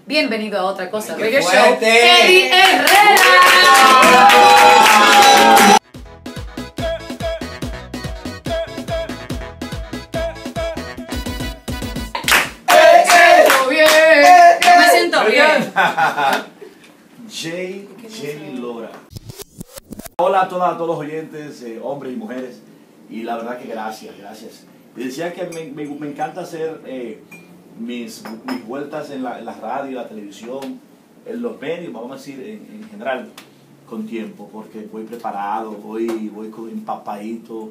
Bienvenido a Otra Cosa ¡Qué Radio Show, fuerte! Eddie Herrera. Me siento bien. J. Lora. Hola a todos los oyentes, hombres y mujeres. Y la verdad que gracias. Les decía que me encanta hacer mis vueltas en la radio, la televisión, en los medios, vamos a decir, en general, con tiempo, porque voy preparado, voy con empapadito.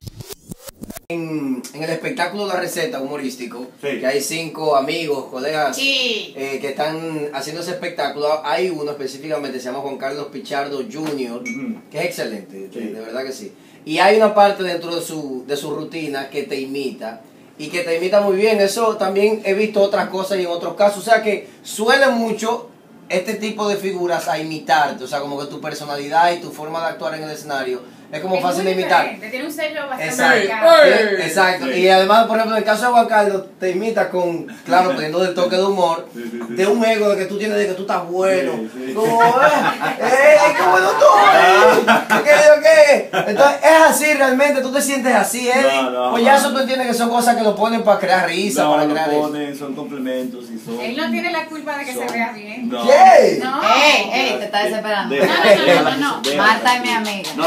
En el espectáculo La Receta humorístico, Sí. que hay 5 amigos, colegas Sí. que están haciendo ese espectáculo. Hay uno específicamente, se llama Juan Carlos Pichardo Jr., que es excelente, Sí. de verdad que sí. Y hay una parte dentro de su rutina que te imita, y que te imita muy bien. Eso también he visto otras cosas y en otros casos. O sea que suele mucho este tipo de figuras a imitarte, o sea, como que tu personalidad y tu forma de actuar en el escenario es como fácil de imitar. Tiene un sello bastante Exacto. marcado. Exacto. Sí. Y además, por ejemplo, en el caso de Juan Carlos, te imita con, claro, poniendo el toque de humor, de un ego de que tú tienes, de que tú estás bueno. Sí. Como, qué bueno tú eres. ¿Qué? Entonces, es así realmente, tú te sientes así, Eddie. No, Pues ya eso tú entiendes que son cosas que lo ponen para crear risa, No, para lo crear eso. ponen, son complementos y son... Él no tiene la culpa de que se vea bien. No. ¿Qué? No. Ey, te está desesperando. No. Marta es mi amiga. No.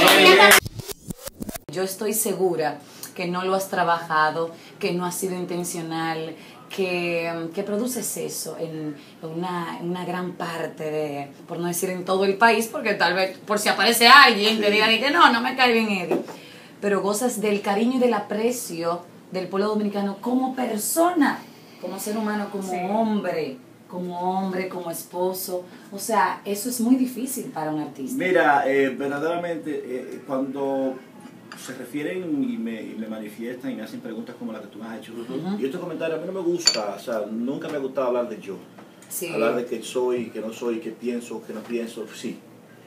Yo estoy segura que no lo has trabajado, que no ha sido intencional, que produces eso en una gran parte de, por no decir en todo el país, porque tal vez por si aparece alguien te diga que no me cae bien Eddie, pero gozas del cariño y del aprecio del pueblo dominicano como persona, como ser humano, como Sí. hombre, como esposo. O sea, eso es muy difícil para un artista. Mira, verdaderamente, cuando se refieren y me manifiestan y me hacen preguntas como la que tú me has hecho, y estos comentarios a mí no me gusta, o sea, nunca me ha gustado hablar de yo. Sí. Hablar de que soy, que no soy, que pienso, que no pienso, sí.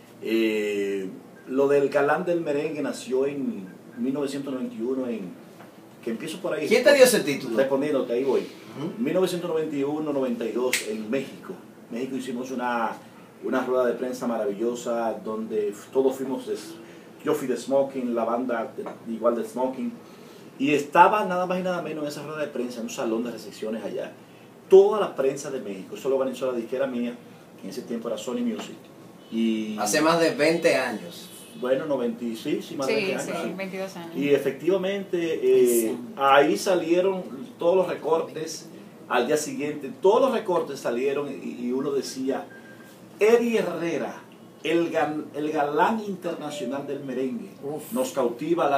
Lo del galán del merengue nació en 1991, que empiezo por ahí. ¿Quién te dio ese título? Respondiéndote, ahí voy. 1991-92 en México. México hicimos una rueda de prensa maravillosa donde todos fuimos, yo fui de Smoking, la banda igual de Smoking, y estaba nada más y nada menos en esa rueda de prensa, en un salón de recepciones allá. Toda la prensa de México, eso lo organizó la disquera mía, que en ese tiempo era Sony Music. Y Hace más de 20 años. bueno, 96, sí, más de 20 años. Sí, sí. 22 años. Y efectivamente ahí salieron todos los recortes al día siguiente, todos los recortes salieron y uno decía, Eddie Herrera, el galán internacional del merengue, nos cautiva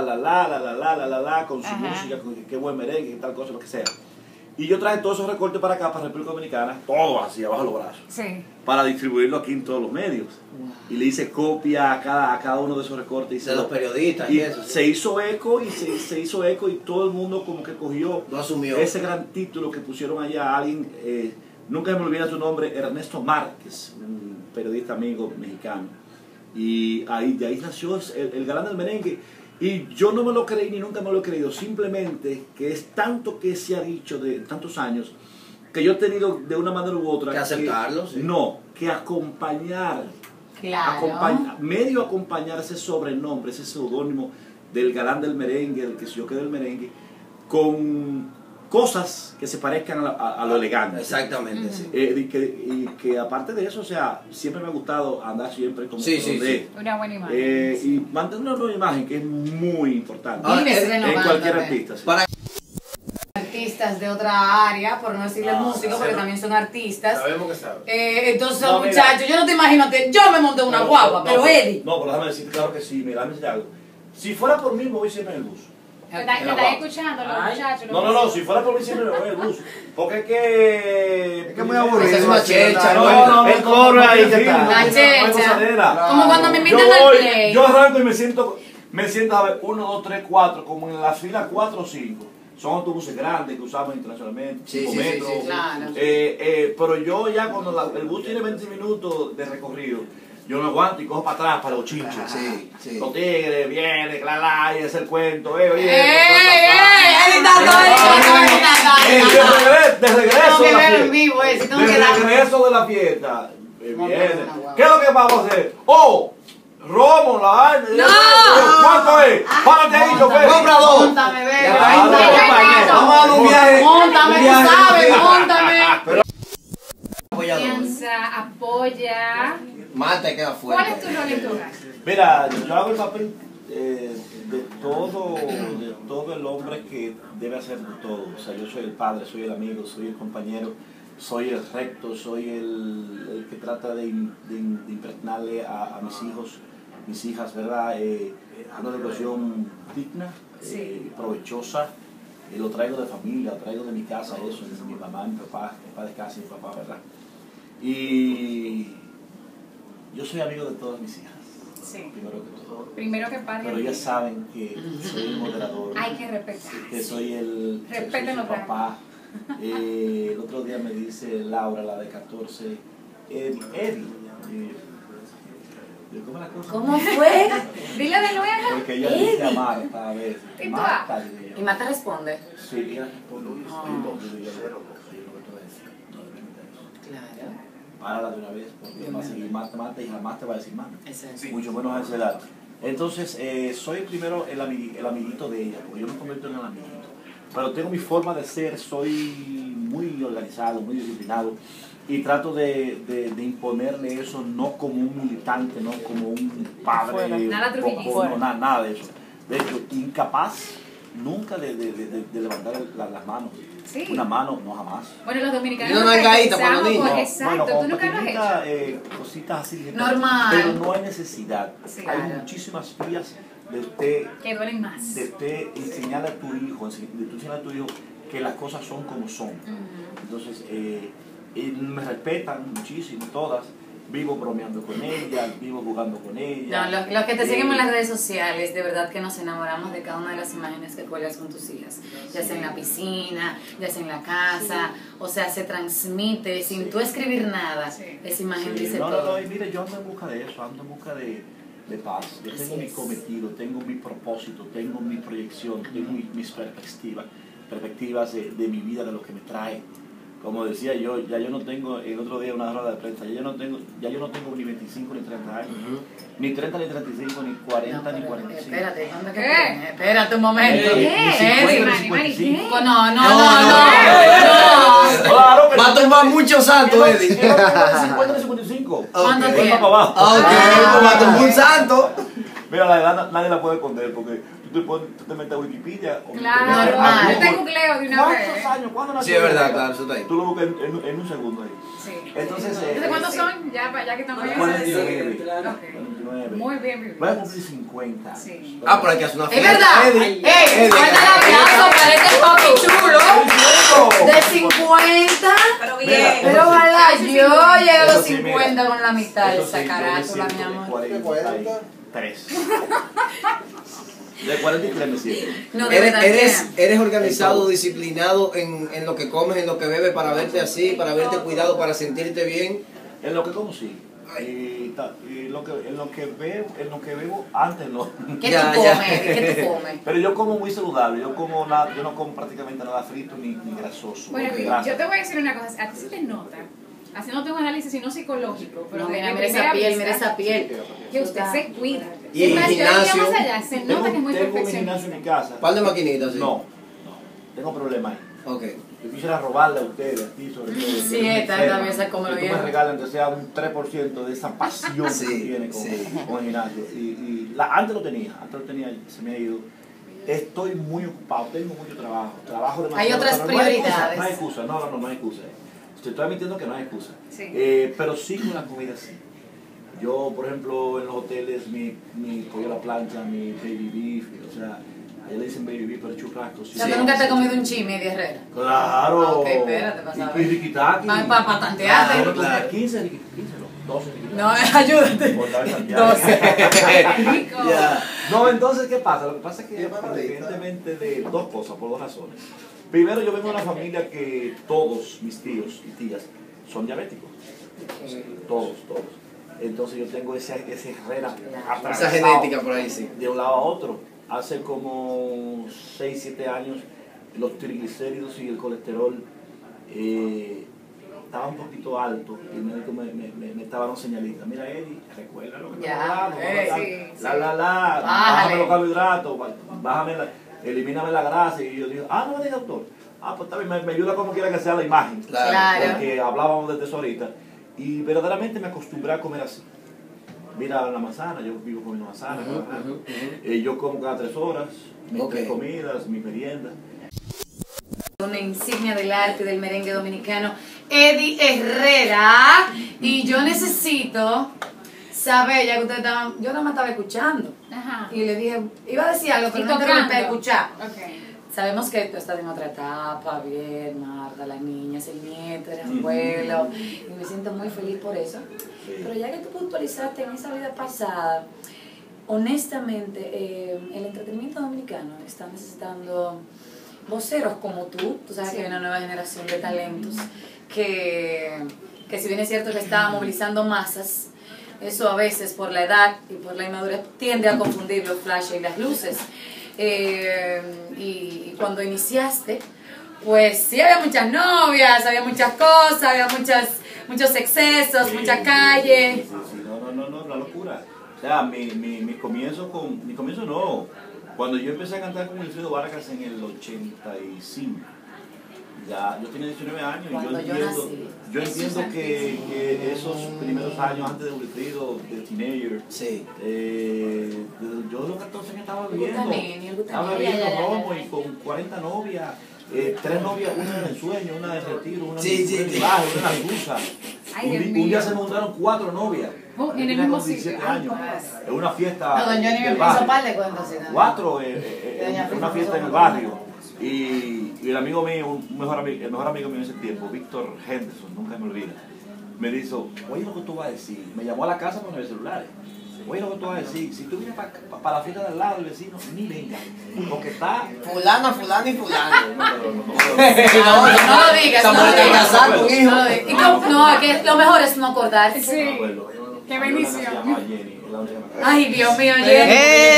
con su música, con qué buen merengue, tal cosa, lo que sea. Y yo traje todos esos recortes para acá, para República Dominicana, todos así, abajo los brazos, Sí. para distribuirlo aquí en todos los medios. Y le hice copia a cada uno de esos recortes. De los periodistas Y y eso. se hizo eco y se hizo eco y todo el mundo como que cogió Lo asumió. ese gran título que pusieron allá. Alguien, nunca me olvida su nombre, Ernesto Márquez, un periodista amigo mexicano. Y de ahí nació el galán del merengue. Y yo no me lo creí ni nunca me lo he creído. Simplemente que es tanto que se ha dicho de tantos años que yo he tenido de una manera u otra Que aceptarlo, sí. No, que acompañar. Claro. Medio acompañar ese sobrenombre, ese seudónimo del galán del merengue, del que yo quedé del merengue, con cosas que se parezcan a lo elegante. Exactamente, sí. Y que aparte de eso, o sea, siempre me ha gustado andar siempre como Sí, sí, donde, sí. Una buena imagen. y mantener una imagen que es muy importante Ahora, Vives en renovándote. cualquier artista. Sí. Para Artistas de otra área, por no decirle músicos, porque también son artistas. Sabemos que sabe. Entonces, No, mira. muchachos, yo no te imagino, yo me monté una guagua, pero Eddie. No, pero déjame decir, claro que sí, mira, déjame decir algo. Si fuera por mí, me voy siempre en el bus. ¿Me están escuchando los muchachos? No, si fuera por mí siempre me voy en el bus. Porque es que... Es que es muy aburrido. Esa es una checha, No, El coro ahí que está. La checha. Como cuando me Yo invitan al voy, play. yo arranco y me siento a ver 1, 2, 3, 4, como en la fila 4 o 5. Son autobuses grandes que usamos internacionalmente, Sí, 5 sí, sí, metros. sí, claro. Pero yo ya cuando el bus tiene 20 minutos de recorrido, yo no aguanto y cojo para atrás para los chinches. Sí, sí. Los tigres, viene, clala, y es el cuento, oye. ¡Ey! De regreso de la en fiesta. vivo, si tengo De que dar. regreso de la fiesta. Viene. no, guau. ¿Qué es lo que vamos a hacer? ¡Oh! Romo, la vaina. ¡No! ¿Cuánto es? Párate ahí, chofer. Compra dos. Móntame, bebé. Ya, Vamos a dar un viaje. Móntame, un tú viaje. sabes, móntame. Apoyador. Piensa, apoya. Mate queda fuerte. ¿Cuál es tu rol en tu hogar? Mira, yo hago el papel de todo el hombre que debe hacer de todo. O sea, yo soy el padre, soy el amigo, soy el compañero, soy el recto, soy el que trata de impregnarle a mis hijos, mis hijas, ¿verdad? Una educación digna, provechosa. Lo traigo de familia, lo traigo de mi casa, eso, de mi mamá, mi papá de casa y mi papá, ¿verdad? Y yo soy amigo de todas mis hijas, Sí. primero que todo. Primero que padre. Pero ellas saben que soy el moderador, Hay que respetar. que soy el Respeten los papá. El otro día me dice Laura, la de 14, Eddie. ¿Cómo es la cosa? ¿Cómo fue? Dile de nuevo. Porque ella dice a Marta a veces. ¿Y tú? Marta, digo yo. Y Marta responde. Sí, ella responde. Yo digo, yo lo que tú decís. No le permitas eso. Claro. Párala de una vez, porque va a seguir Marta y jamás te va a decir mami. Eso es. Mucho menos a esa edad. Entonces, soy primero el amiguito de ella, porque yo me convierto en el amiguito. Pero tengo mi forma de ser, soy muy organizado, muy disciplinado, y trato de imponerle eso no como un militante, no como un padre, Nada trujillista. no, nada de eso. De hecho, incapaz nunca de levantar las manos. Sí. Una mano, no jamás. Bueno, los dominicanos. Y una nalgadita para los empezamos niños. por- Exacto, Bueno, tú nunca lo has pequeñita, hecho. cositas así. Normal. Pero no hay necesidad. Sí, hay claro. muchísimas vías de usted, Que duelen más. enseñarle a tu hijo, que las cosas son como son. Entonces, me respetan muchísimo todas. Vivo bromeando con ellas, vivo jugando con ellas. No, los que te seguimos en las redes sociales, de verdad que nos enamoramos de cada una de las imágenes que cuelgas con tus hijas. Ya sea en la piscina, ya sea en la casa, o sea, se transmite sin tú escribir nada. Sí. Esa imagen Sí, dice no, todo. y mire, yo ando en busca de eso, ando en busca de paz. Yo tengo Así mi es. cometido, tengo mi propósito, tengo mi proyección, tengo mis perspectivas de mi vida, de lo que me trae. Como decía yo, ya yo no tengo, el otro día una rueda de prensa, ya yo no tengo ni 25 ni 30 años, ni 30 ni 35, ni 40 ni 45. Espérate, ¿dónde que ¿Qué? tienes? Espérate un momento. ¿Qué? Ni 50 ni Mani, 55. ¿qué? No. Claro que Va a tomar muchos santos, Eddie. Yo no tengo ni 50 ni 55. ¿Cuánto Ok. tiene? Para abajo. Ok, va a tomar un santo. Mira, la edad nadie la puede esconder porque tú te metes a Wikipedia o Claro, te metes normal. a yo te Google. googleo de una vez. ¿Cuántos años? ¿Cuándo nació? Sí, es verdad, claro, eso está ahí. Tú lo buscas en un segundo ahí. Sí. Entonces, ¿Entonces cuántos son? Ya que estamos 49. Ok. 49. Muy bien, muy Voy a bien. cumplir 50. Sí. Ah, pero hay que hacer una Es fiesta. verdad. Eddie. ¡Ey! ¡Fuerte el aplauso para este papi chulo! De 50. Pero Mira, Pero ojalá yo llegue a los Eso sí, 50 con la mitad de Eso sí, esa yo carátula, me mi siento amor. de 43. De 43 me siento. No, de verdad que- Eres organizado, disciplinado en lo que comes, en lo que bebes, para verte así, para verte cuidado, para sentirte bien. En lo que conocí. Y en lo que bebo antes no. ¿Qué Ya, tú ya. comes? ¿Qué tú comes? Pero yo como muy saludable, yo no como prácticamente nada frito ni grasoso. Bueno, ni grasa. yo te voy a decir una cosa. A ti sí te nota, haciéndote un análisis, sino psicológico, pero No, de mira primera esa piel, vista, mira esa piel. que usted se cuida. Y Es más, yo iría gimnasio. más allá, se nota que es muy Tengo mi perfeccionista. gimnasio en mi casa. Un par de maquinitas, sí. No, tengo problema ahí. Ok. Yo quisiera robarle a ustedes, a ti sobre todo. Sí, esta también se come que tú bien. me regalen, aunque sea un 3% de esa pasión Sí, que tú tienes sí. con el gimnasio. Antes lo tenía, se me ha ido. Estoy muy ocupado, tengo mucho trabajo demasiado. Hay otras pero no hay excusa, prioridades. No hay excusa, no hay excusa. Estoy admitiendo que no hay excusa. Sí. Pero sí con la comida sí. Yo, por ejemplo, en los hoteles, mi pollo a la plancha, mi baby beef, o sea, allá le dicen baby beef, pero es churrasco. O sea, tú nunca te has comido un chimi de Herrera. Claro. Ok, espérate, pasaba. Y riquitaki. Pa' tantearte. Claro, 15 riquitaki, no, 12 riquitaki. No, ayúdate. Por dar Santiago. 12. Rico. Ya. No, entonces, ¿qué pasa? Lo que pasa es que independientemente de dos cosas, por dos razones. Primero, yo vengo de una familia que todos mis tíos y tías son diabéticos. Todos. Entonces yo tengo ese Herrera Esa atravesado genética por ahí, sí. de un lado a otro. Hace como 6, 7 años los triglicéridos y el colesterol estaban un poquito alto y el médico me estaba dando señalitas. Mira, Eddie, recuerda lo que te hablamos. Bájame los carbohidratos, elimíname la grasa. Y yo digo, no me diga, doctor. Pues también me ayuda como quiera que sea la imagen. Claro. Porque hablábamos de eso ahorita. Y verdaderamente me acostumbré a comer así. Mira la manzana, yo vivo comiendo manzana. Yo como cada 3 horas, mis 3 comidas, mi merienda. Una insignia del arte del merengue dominicano, Eddie Herrera. Y yo necesito saber, ya que ustedes estaban, yo nada más estaba escuchando. Ajá. Y le dije, iba a decir algo, pero Y no te tocando. a escuchar. Okay. Sabemos que tú estás en otra etapa, bien, Marta, la niña, es el nieto, eres abuelo, y me siento muy feliz por eso. Pero ya que tú puntualizaste en esa vida pasada, honestamente, el entretenimiento dominicano está necesitando voceros como tú sabes que hay una nueva generación de talentos que si bien es cierto que está movilizando masas, eso a veces por la edad y por la inmadurez tiende a confundir los flashes y las luces. Y cuando iniciaste, pues sí había muchas novias, había muchas cosas, había muchos excesos, mucha calle. No, la locura. O sea, mi comienzo no. Cuando yo empecé a cantar con Wilfrido Vargas en el 85, ya yo tenía 19 años y yo entiendo que esos primeros años antes de Wilfrido, de teenager, yo a los 14 años estaba bebiendo romo y con 40 novias, 3 novias, una en el sueño, una de retiro, una en el viaje, una en la cruza. Un día se me encontraron 4 novias. En el mismo 17 sitio. años, en una fiesta. No, don Johnny me hizo par de cuentos. 4 en una fiesta en el barrio. Y el amigo mío, el mejor amigo mío en ese tiempo, Víctor Henderson, nunca me olvida, me dijo, oye lo que tú vas a decir. Me llamó a la casa con los celulares. Oye lo que tú vas a decir, si tú vienes para la fiesta del lado del vecino, ni venga, porque está fulano y fulano. No lo digas, no lo digas. No, que lo mejor es no acordarse. Sí. Qué bendición. Ay, Dios mío, Jenny.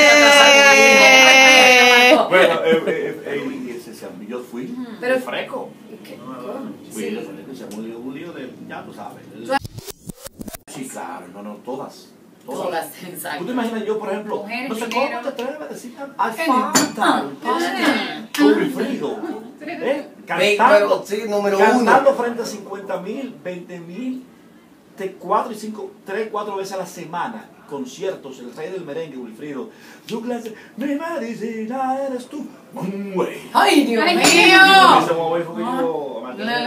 Bueno, yo fui Pero- de freco. Fui Sí. de freco, se murió un lío de, ya tú sabes. Sí, claro, no, todas. Todas, ¿Tú exacto. te imaginas yo, por ejemplo, Mujeres, no sé dinero. cómo te atreves a decir tan con Wilfrido, Pero sí, número cantando 1. frente a 50,000, 20,000, 3, 4 veces a la semana, conciertos, el rey del merengue, Wilfrido. Yo clase, mi medicina eres tú. Güey. Ay, Dios Ay, mío. Ese momento que yo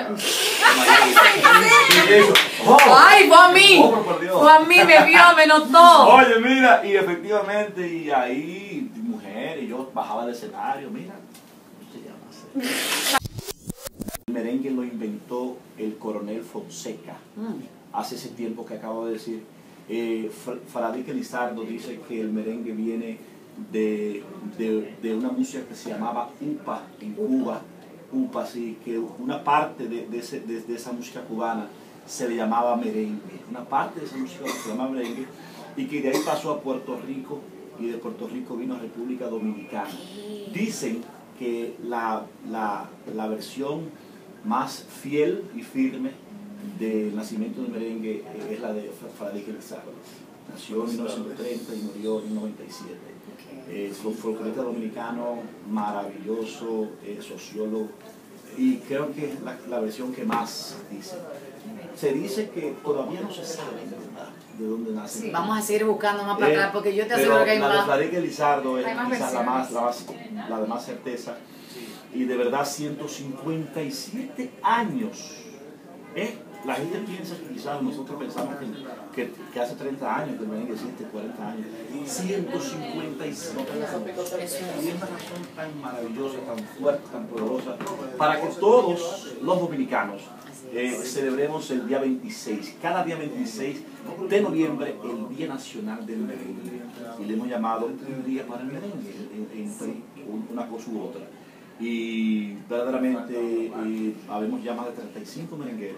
Ay, fue a mí. Oh, por Dios. Fue a mí, me vio, me notó. Oye, mira, y efectivamente, y ahí, mujer, y yo bajaba del escenario, mira, ¿cómo se llama? El merengue lo inventó el coronel Fonseca, hace ese tiempo que acabo de decir. Fradique Lizardo dice que el merengue viene de una música que se llamaba upa en Cuba. Upa, sí, que una parte de esa música cubana se le llamaba merengue. Una parte de esa música se llamaba merengue y que de ahí pasó a Puerto Rico y de Puerto Rico vino a República Dominicana. Dicen que la versión más fiel y firme del nacimiento del merengue es la de Fradique Lizardo. Nació en 1930 y murió en 1997. Folclorista dominicano, maravilloso, sociólogo, y creo que es la versión que más dice. Se dice que todavía no se sabe de dónde nace. Sí, vamos a seguir buscando más para atrás porque yo te aseguro que hay la de más. Fradique Lizardo es Hay más quizás versiones. la de más certeza, y de verdad 157 años. La gente piensa que quizás nosotros pensamos que hace 30 años que el merengue existe, 40 años. 155 años. Y es una razón tan maravillosa, tan fuerte, tan poderosa, para que todos los dominicanos celebremos el día 26, cada día 26 de noviembre, el Día Nacional del Merengue. Y le hemos llamado un día para el merengue, entre una cosa u otra. Y verdaderamente habemos ya más de 35 merengueros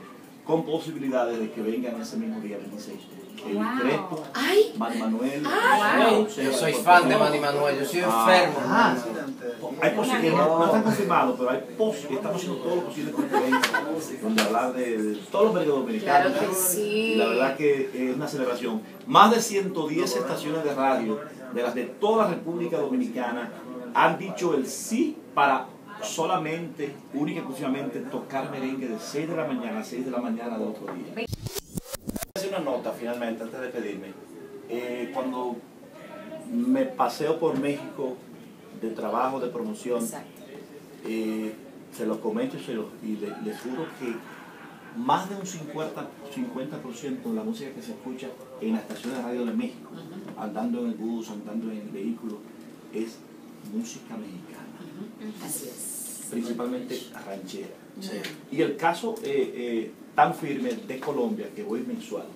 con posibilidades de que vengan ese mismo día 26. El Crespo, Ay. Manny Manuel. Yo soy fan de Manny Manuel, yo soy enfermo. Hay posibilidades, no están confirmados, pero hay posibilidades, estamos haciendo todo lo posible con este evento, donde hablar de todos los medios dominicanos. Claro que sí. Y la verdad que es una celebración. Más de 110 estaciones de radio, de las de toda la República Dominicana, han dicho el sí para solamente, única y exclusivamente, tocar merengue de 6 de la mañana a 6 de la mañana del otro día. Voy a hacer una nota finalmente, antes de despedirme. Cuando me paseo por México de trabajo, de promoción, se los comento y les juro que más de un 50% de la música que se escucha en las estaciones de radio de México, andando en el bus, andando en el vehículo, es música mexicana. Así es. Principalmente ranchera. Y el caso tan firme de Colombia, que voy mensual,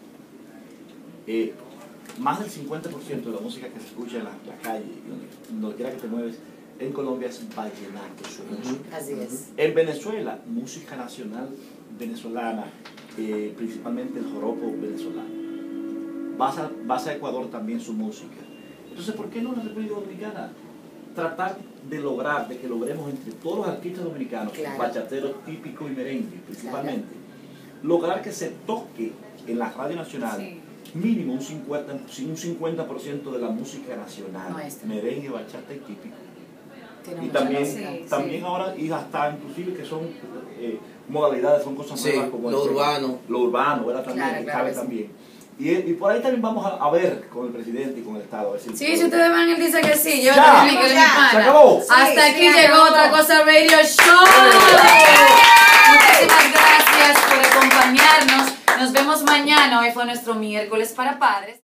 más del 50% de la música que se escucha en la calle, donde quiera que te mueves, en Colombia es vallenato, su música. Así es. En Venezuela, música nacional venezolana, principalmente el joropo venezolano. Vas a Ecuador también su música. Entonces, ¿por qué no la República Dominicana? Tratar de lograr, de que logremos entre todos los artistas dominicanos, bachateros típicos y merengue principalmente, lograr que se toque en la radio nacional mínimo un 50% de la música nacional, merengue, bachata y típico. Y también ahora, y hasta inclusive que son modalidades, son cosas nuevas como lo urbano. Lo urbano, ¿verdad? También, cabe también. Y por ahí también vamos a ver con el presidente y con el Estado. A ver si si ustedes van, él dice que sí. Yo ya, también, se acabó. Hasta aquí llegó Otra Cosa Radio Show. Muchísimas gracias por acompañarnos. Nos vemos mañana. Hoy fue nuestro miércoles para padres.